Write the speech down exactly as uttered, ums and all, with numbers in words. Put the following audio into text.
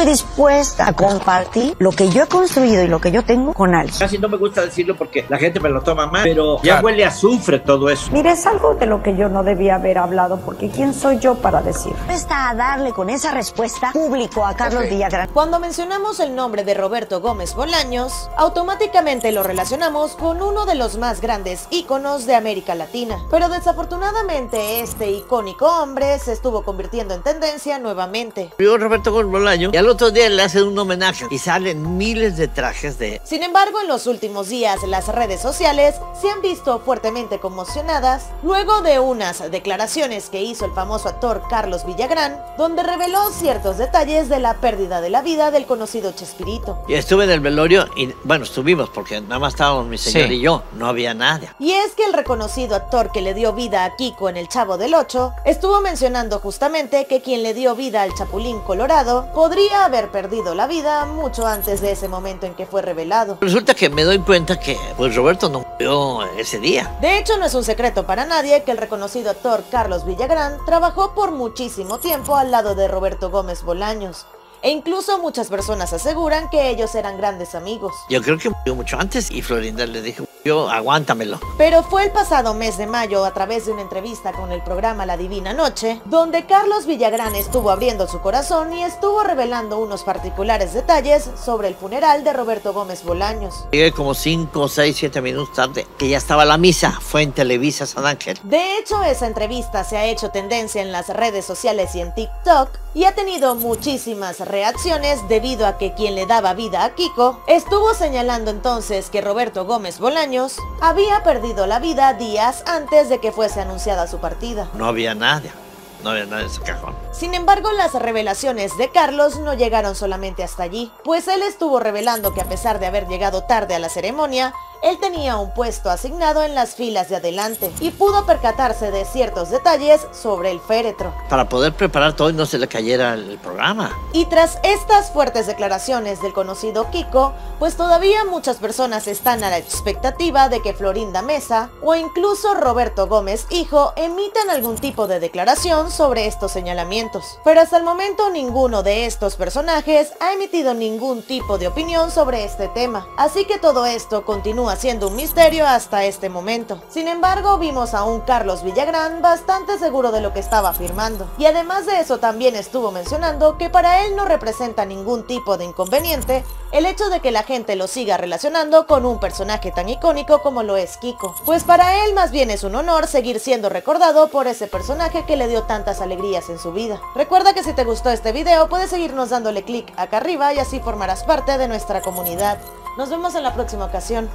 estoy dispuesta a compartir lo que yo he construido y lo que yo tengo con alguien. Casi no me gusta decirlo porque la gente me lo toma mal, pero ya huele a azufre todo eso. Mira, es algo de lo que yo no debía haber hablado, porque ¿quién soy yo para decir? Está a darle con esa respuesta público a Carlos okay. Villagrán. Cuando mencionamos el nombre de Roberto Gómez Bolaños, automáticamente lo relacionamos con uno de los más grandes íconos de América Latina. Pero desafortunadamente este icónico hombre se estuvo convirtiendo en tendencia nuevamente. Vio Roberto Gómez Bolaños y al otro día le hacen un homenaje y salen miles de trajes de... Sin embargo, en los últimos días las redes sociales se han visto fuertemente conmocionadas luego de unas declaraciones que hizo el famoso actor Carlos Villagrán, donde reveló ciertos detalles de la pérdida de la vida del conocido Chespirito. Y estuve en el velorio y, bueno, estuvimos porque nada más estábamos mi señor sí. y yo, no había nadie. Y es que el reconocido actor que le dio vida a Kiko en El Chavo del Ocho estuvo mencionando justamente que quien le dio vida al Chapulín Colorado podría haber perdido la vida mucho antes de ese momento en que fue revelado. Resulta que me doy cuenta que pues Roberto no murió ese día. De hecho, no es un secreto para nadie que el reconocido actor Carlos Villagrán trabajó por muchísimo tiempo al lado de Roberto Gómez Bolaños. E incluso muchas personas aseguran que ellos eran grandes amigos. Yo creo que murió mucho antes y Florinda le dijo, yo aguántamelo. Pero fue el pasado mes de mayo, a través de una entrevista con el programa La Divina Noche, donde Carlos Villagrán estuvo abriendo su corazón y estuvo revelando unos particulares detalles sobre el funeral de Roberto Gómez Bolaños. Llegué como cinco, seis, siete minutos tarde, que ya estaba la misa, fue en Televisa San Ángel. De hecho, esa entrevista se ha hecho tendencia en las redes sociales y en TikTok, y ha tenido muchísimas reacciones debido a que quien le daba vida a Kiko estuvo señalando entonces que Roberto Gómez Bolaños había perdido la vida días antes de que fuese anunciada su partida. No había nadie, no había nadie en ese cajón. Sin embargo, las revelaciones de Carlos no llegaron solamente hasta allí, pues él estuvo revelando que a pesar de haber llegado tarde a la ceremonia, él tenía un puesto asignado en las filas de adelante y pudo percatarse de ciertos detalles sobre el féretro. Para poder preparar todo y no se le cayera el programa. Y tras estas fuertes declaraciones del conocido Kiko, pues todavía muchas personas están a la expectativa de que Florinda Mesa o incluso Roberto Gómez hijo emitan algún tipo de declaración sobre estos señalamientos. Pero hasta el momento ninguno de estos personajes ha emitido ningún tipo de opinión sobre este tema. Así que todo esto continúa siendo un misterio hasta este momento. Sin embargo, vimos a un Carlos Villagrán bastante seguro de lo que estaba afirmando. Y además de eso también estuvo mencionando que para él no representa ningún tipo de inconveniente el hecho de que la gente lo siga relacionando con un personaje tan icónico como lo es Kiko. Pues para él más bien es un honor seguir siendo recordado por ese personaje que le dio tantas alegrías en su vida. Recuerda que si te gustó este video puedes seguirnos dándole clic acá arriba y así formarás parte de nuestra comunidad. Nos vemos en la próxima ocasión.